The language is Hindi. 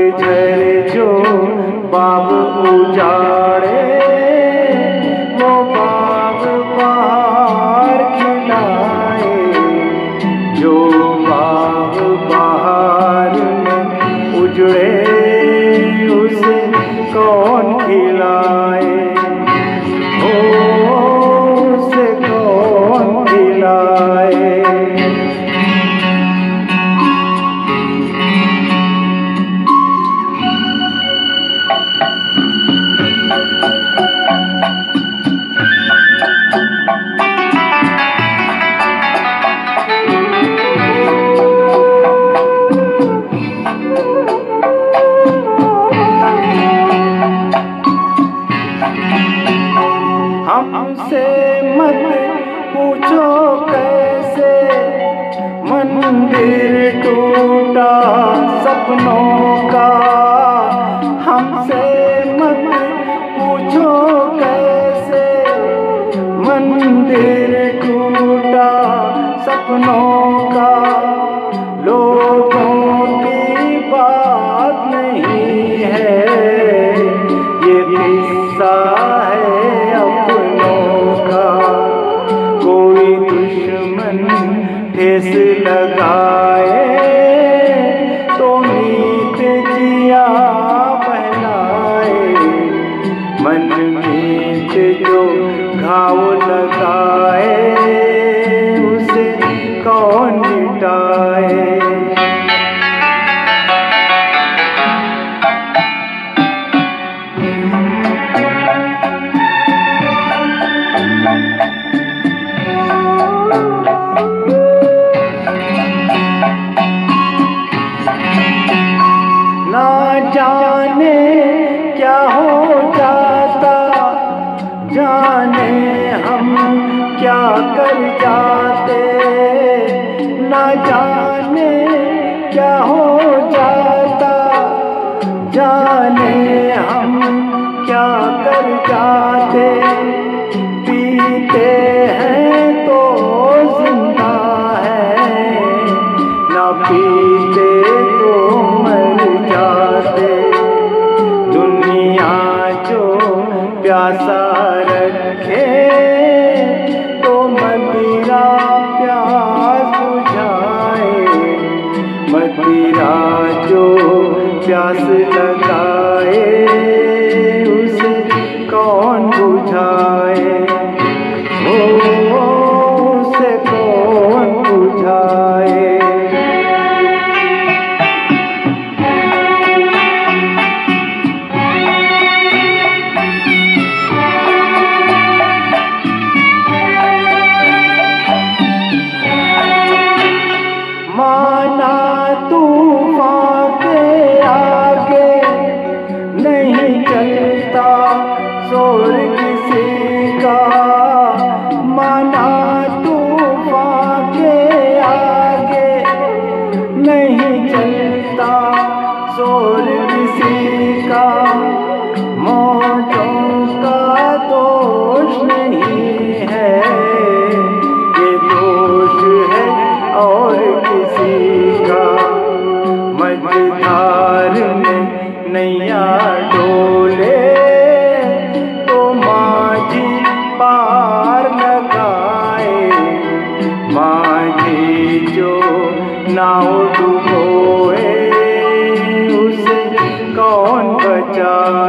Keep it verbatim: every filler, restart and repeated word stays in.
पतझड़ जो बाग उजाड़े, वो बाग बहार खिलाए। जो बाग बहार में उजड़े, उसे कौन खिलाए? ओ उसे कौन खिलाए? हमसे मत पूछो कैसे मंदिर टूटा सपनों का। हमसे मत पूछो कैसे मंदिर टूटा सपनों का। लोगों की बात नहीं है, ये किस्सा है अपनों का। कोई दुश्मन ठेस लगाए तो मीत जिया बहलाए। मन मीत जो घाव लगाए, उसे कौन मिटाए? ना जाने क्या हो जाता, जाने हम क्या कर जाते। ना जाने क्या हो जाता, जाने हम क्या कर जाते। पीते हैं तो जिंदा है, ना पीते तो मर जाते। दुनिया जो प्यासा रखे, तो मदिरा प्यास बुझाए। मदिरा जो प्यास लगाए, उसे कौन बुझाए? ओ उसे कौन बुझाए? माना तूफान के आगे नहीं चलता शोर किसी का। माना तूफान के आगे नहीं चलता शोर किसी का। मौतों का दोष नहीं है, ये दोष है और किसी का। मझधार में नैया डोले, तो माझी पार लगाए। माझी जो नाव डुबोए, उसे कौन बचाए?